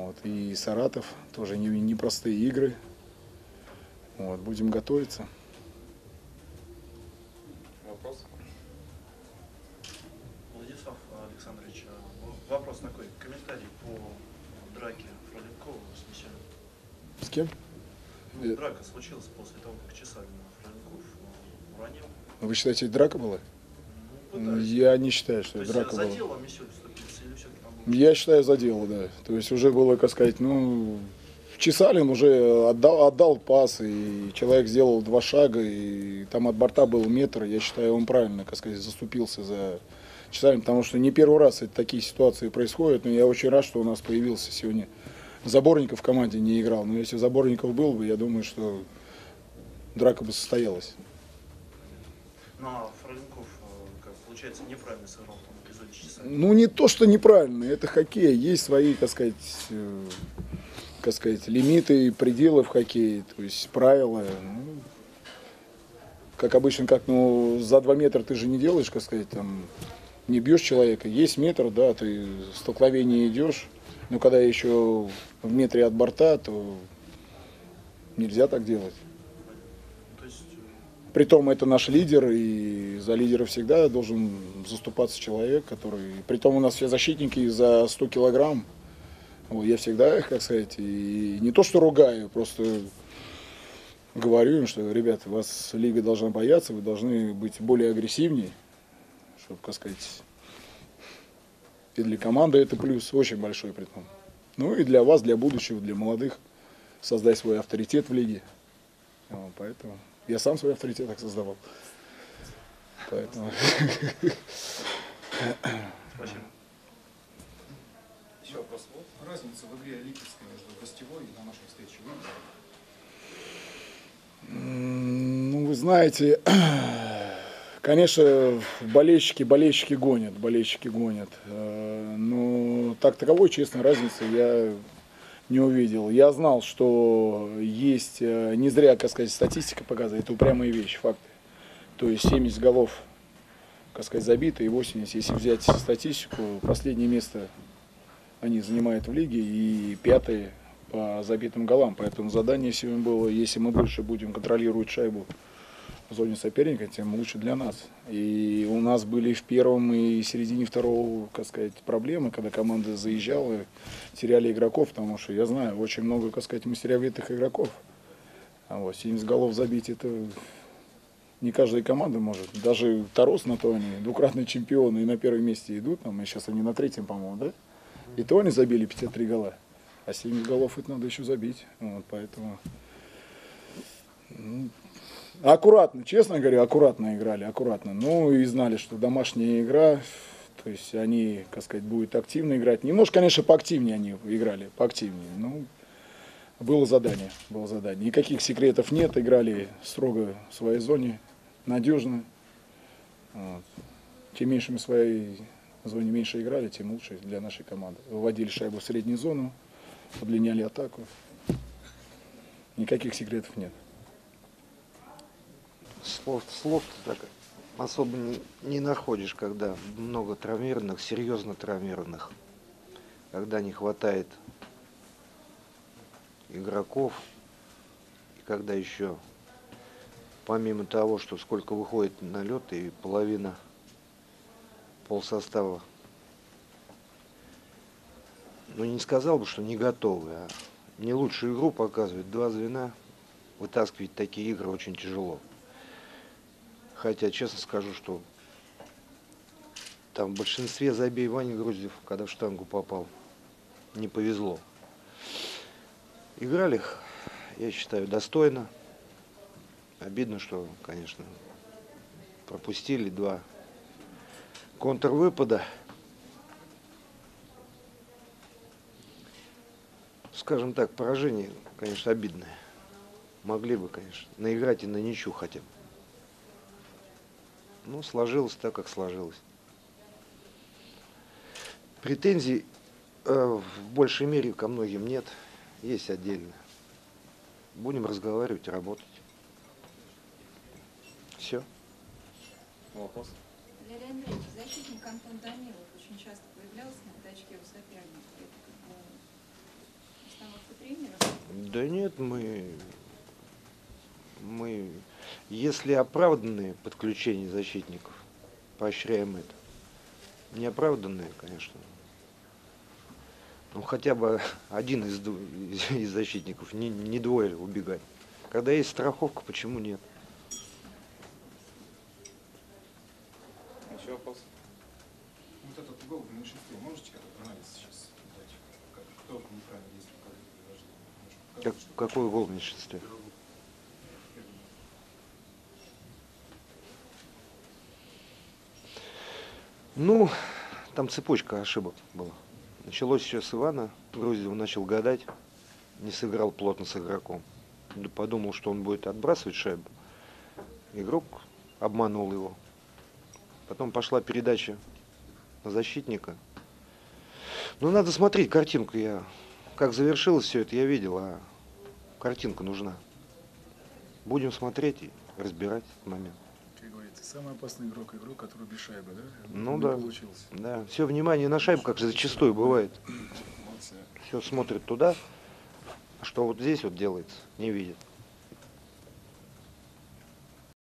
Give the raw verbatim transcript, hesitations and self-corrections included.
Вот. И Саратов, тоже непростые не игры. Вот. Будем готовиться. Вопрос? Владислав Александрович, вопрос такой. Комментарий по драке Фроленкова с Мишелем. С кем? Ну, драка случилась после того, как Чесалин Фроленков уронил. Вы считаете, драка была? Ну, я не считаю, что То драка была. За дело Мишель вступился или все-таки там было? Я считаю, за дело, да. То есть уже было, как сказать, ну, Чесалин уже отдал, отдал пас, и человек сделал два шага, и там от борта был метр. Я считаю, он правильно, как сказать, заступился за Чесалин, потому что не первый раз это такие ситуации происходят. Но я очень рад, что у нас появился сегодня Заборников в команде, не играл. Но если Заборников был бы, я думаю, что драка бы состоялась. Ну, а Фроленков, как получается, неправильно сыграл в том эпизоде Чесалина? Ну, не то, что неправильно, это хоккей. Есть свои, так сказать, э, так сказать, лимиты и пределы в хоккее, то есть правила. Ну, как обычно, как, ну, за два метра ты же не делаешь, как сказать, там, не бьешь человека. Есть метр, да, ты в столкновение идешь, но когда еще в метре от борта, то нельзя так делать. Притом это наш лидер, и за лидера всегда должен заступаться человек, который... Притом у нас все защитники за сто килограмм. Вот, я всегда их, как сказать, и не то что ругаю, просто говорю им, что, ребята, вас лига должна бояться, вы должны быть более агрессивнее, чтобы, как сказать, и для команды это плюс очень большой притом. Ну и для вас, для будущего, для молодых, создать свой авторитет в лиге. Вот, поэтому... Я сам свой авторитет так создавал. Поэтому... Спасибо. Еще вопрос. Разница в игре лиговской между гостевой и домашней встречей вы? Ну, вы знаете, конечно, болельщики, болельщики гонят, болельщики гонят. Но так таковой, честно, разницы я не увидел. Я знал, что есть, не зря, как сказать, статистика показывает, это упрямые вещи, факты. То есть семьдесят голов, как сказать, забито, и восемьдесят, если взять статистику, последнее место они занимают в лиге и пятое по забитым голам. Поэтому задание сегодня было, если мы больше будем контролировать шайбу в зоне соперника, тем лучше для нас. И у нас были в первом и середине второго, как сказать, проблемы, когда команда заезжала, теряли игроков, потому что я знаю, очень много, как сказать, мастеровитых игроков. А вот семьдесят голов забить, это не каждая команда может. Даже Тарос на то они, двукратные чемпионы, и на первом месте идут, там, и сейчас они на третьем, по-моему, да? И то они забили пятьдесят три гола. А семьдесят голов это надо еще забить. Вот, поэтому... Аккуратно, честно говоря, аккуратно играли, аккуратно. Ну и знали, что домашняя игра, то есть они, как сказать, будут активно играть. Немножко, конечно, поактивнее они играли, поактивнее. Ну, было задание, было задание. Никаких секретов нет, играли строго в своей зоне, надежно. Вот. Чем меньше мы в своей зоне меньше играли, тем лучше для нашей команды. Выводили шайбу в среднюю зону, удлиняли атаку. Никаких секретов нет. Слов, слов так особо не, не находишь, когда много травмированных, серьезно травмированных, когда не хватает игроков, и когда еще, помимо того, что сколько выходит на лед, и половина полсостава, ну не сказал бы, что не готовы, а не лучшую игру показывают, два звена, вытаскивать такие игры очень тяжело. Хотя, честно скажу, что там в большинстве забей Ваня Груздев, когда в штангу попал, не повезло. Играли, я считаю, достойно. Обидно, что, конечно, пропустили два контрвыпада. Скажем так, поражение, конечно, обидное. Могли бы, конечно, наиграть и на ничью хотя бы. Ну, сложилось так, как сложилось. Претензий э, в большей мере ко многим нет. Есть отдельно. Будем разговаривать, работать. Все. Вопрос? Валерий Андреевич, защитник Антон Данилов очень часто появлялся на пятачке у соперника. Это как бы Да нет, мы, мы, если оправданные подключения защитников, поощряем это. Неоправданные, конечно. Ну, хотя бы один из, ду- из, из защитников, не, не двое убегать. Когда есть страховка, почему нет? Еще вопрос? Вот этот гол в меньшинстве, можете этот анализ сейчас дать? Как, кто неправильно действует, как это должно? Может, Как, показать, что- какой гол в меньшинстве? Ну, там цепочка ошибок была. Началось еще с Ивана. Грузев начал гадать, не сыграл плотно с игроком. Да подумал, что он будет отбрасывать шайбу. Игрок обманул его. Потом пошла передача на защитника. Ну, надо смотреть картинку. Я, как завершилось все это, я видел, а картинка нужна. Будем смотреть и разбирать этот момент. Как говорится, самый опасный игрок, игрок, который без шайбы, да? Ну Не да. получился. Да, все внимание на шайбу, как зачастую бывает. Молодцы. Все смотрят туда, а что вот здесь вот делается, не видят.